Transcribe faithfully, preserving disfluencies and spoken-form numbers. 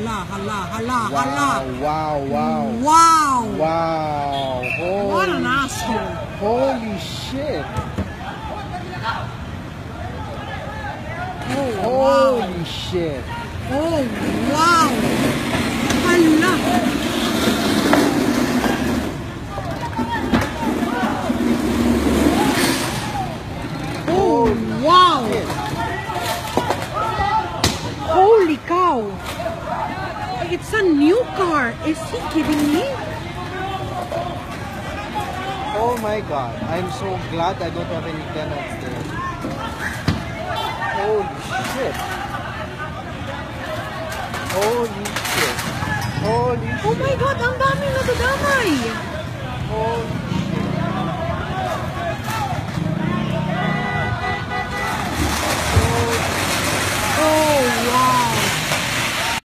hala, hala, hala, Wow, hala. wow, wow. Wow. Wow. Holy, What an asshole. Holy shit. Oh, Holy wow. shit. Oh, wow. Hala. Oh, wow. Shit. Holy cow. It's a new car. Is he kidding me? Oh my god. I'm so glad I don't have any tenants there. Holy shit. Holy shit. Holy shit. Oh my God, ang daming nadadamay. Holy